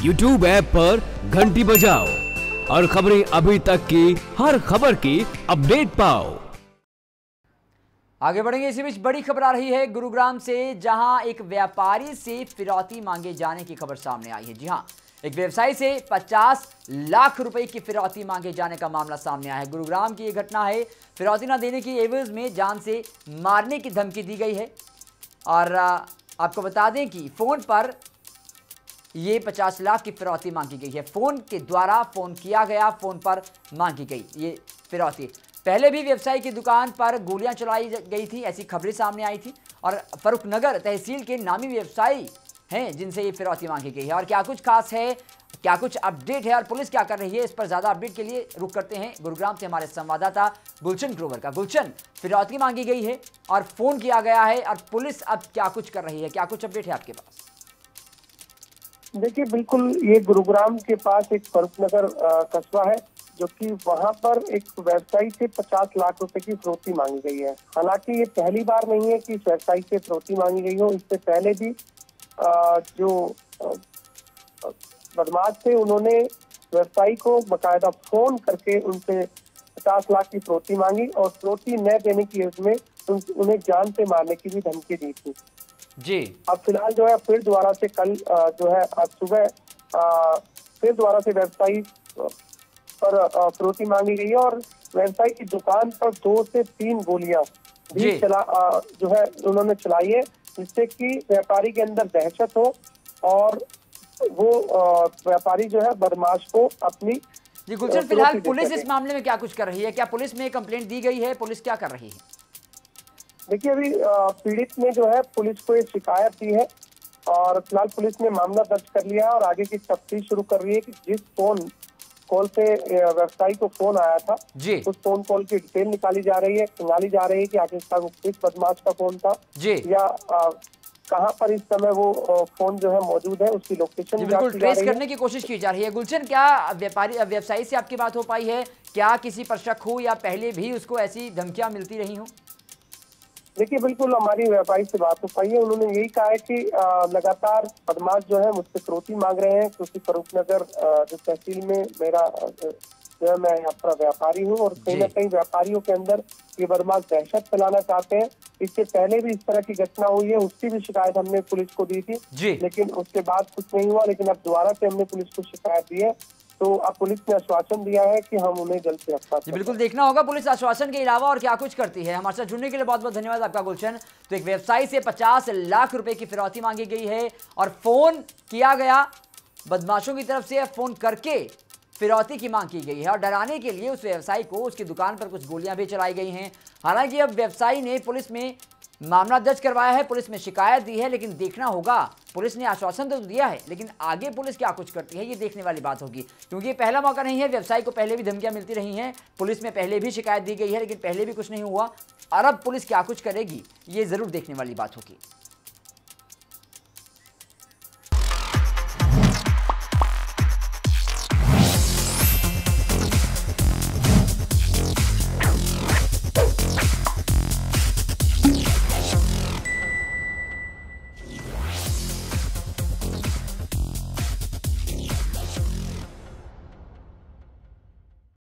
YouTube app पर घंटी बजाओ और खबरें अभी तक की हर खबर की अपडेट पाओ। आगे बढ़ेंगे। इसी बीच बड़ी खबर आ रही है गुरुग्राम से, जहां एक व्यापारी से फिरौती मांगे जाने की खबर सामने आई है। जी हां, एक व्यवसायी से 50 लाख रुपए की फिरौती मांगे जाने का मामला सामने आया है। गुरुग्राम की यह घटना है। फिरौती न देने की एवज में जान से मारने की धमकी दी गई है। और आपको बता दें कि फोन पर ये 50 लाख की फिरौती मांगी गई है। फोन के द्वारा फोन किया गया, फोन पर मांगी गई ये फिरौती। पहले भी व्यवसायी की दुकान पर गोलियां चलाई गई थी, ऐसी खबरें सामने आई थी। और फर्रुखनगर तहसील के नामी व्यवसायी हैं जिनसे ये फिरौती मांगी गई है। और क्या कुछ खास है, क्या कुछ अपडेट है और पुलिस क्या कर रही है, इस पर ज्यादा अपडेट के लिए रुख करते हैं गुरुग्राम से हमारे संवाददाता गुलशन ग्रोवर का। गुलशन, फिरौती मांगी गई है और फोन किया गया है, और पुलिस अब क्या कुछ कर रही है, क्या कुछ अपडेट है आपके पास? देखिए, बिल्कुल ये गुरुग्राम के पास एक फर्रुखनगर कस्बा है, जो कि वहां पर एक व्यवसायी से 50 लाख रुपए की फिरौती मांगी गई है। हालांकि ये पहली बार नहीं है कि व्यवसायी से फिरौती मांगी गई हो। इससे पहले भी जो बदमाश थे, उन्होंने व्यवसायी को बकायदा फोन करके उनसे 50 लाख की फिरौती मांगी और फिरौती न देने की एवज में उन्हें जान से मारने की भी धमकी दी थी जी। अब फिलहाल जो है फिर दोबारा से कल जो है आज सुबह फिर दोबारा से व्यवसायी पर फिरौती मांगी गई है और व्यवसायी की दुकान पर 2 से 3 गोलियां भी जो है उन्होंने चलाई है, जिससे कि व्यापारी के अंदर दहशत हो और वो व्यापारी जो है बदमाश को अपनी। जी गुलशन, फिलहाल पुलिस इस मामले में क्या कुछ कर रही है? क्या पुलिस में कंप्लेंट दी गई है? पुलिस क्या कर रही है? देखिए, अभी पीड़ित ने जो है पुलिस को एक शिकायत दी है और फिलहाल पुलिस ने मामला दर्ज कर लिया है और आगे की तफ्तीश शुरू कर रही है कि जिस फोन कॉल पे व्यवसायी को फोन आया था जी, उस फोन कॉल की डिटेल निकाली जा रही है, खंगाली जा रही है कि आखिरकार वो किस बदमाश का फोन था जी, या कहां पर इस समय वो फोन जो है मौजूद है, उसकी लोकेशन बिल्कुल ट्रेस करने की कोशिश की जा रही है। गुलशन, क्या व्यवसायी से आपकी बात हो पाई है? क्या किसी पर शक हो या पहले भी उसको ऐसी धमकियां मिलती रही हो? देखिए, बिल्कुल हमारी व्यापारी से बात हो पाई है। उन्होंने यही कहा है कि लगातार बदमाश जो है मुझसे फिरौती मांग रहे हैं, क्योंकि फर्रुखनगर जो तहसील में मेरा जो है मैं यहाँ पर व्यापारी हूँ और कहीं ना कहीं व्यापारियों के अंदर ये बदमाश दहशत फैलाना चाहते हैं। इससे पहले भी इस तरह की घटना हुई है, उसकी भी शिकायत हमने पुलिस को दी थी, लेकिन उसके बाद कुछ नहीं हुआ। लेकिन अब दोबारा से हमने पुलिस को शिकायत दी है, तो अब पुलिस ने आश्वासन दिया है कि हम उन्हें जल्द से जल्द। बिल्कुल देखना होगा पुलिस आश्वासन के अलावा और क्या कुछ करती है। हमारे साथ जुड़ने के लिए बहुत बहुत धन्यवाद आपका गुलशन। तो एक व्यवसायी से 50 लाख रुपए की फिरौती मांगी गई है और फोन किया गया बदमाशों की तरफ से, फोन करके फिरौती की मांग की गई है और डराने के लिए उस व्यवसायी को उसकी दुकान पर कुछ गोलियां भी चलाई गई हैं। हालांकि अब व्यवसायी ने पुलिस में मामला दर्ज करवाया है, पुलिस में शिकायत दी है, लेकिन देखना होगा, पुलिस ने आश्वासन तो दिया है, लेकिन आगे पुलिस क्या कुछ करती है ये देखने वाली बात होगी। क्योंकि ये पहला मौका नहीं है, व्यवसायी को पहले भी धमकियां मिलती रही हैं, पुलिस में पहले भी शिकायत दी गई है, लेकिन पहले भी कुछ नहीं हुआ। और अब पुलिस क्या कुछ करेगी ये जरूर देखने वाली बात होगी।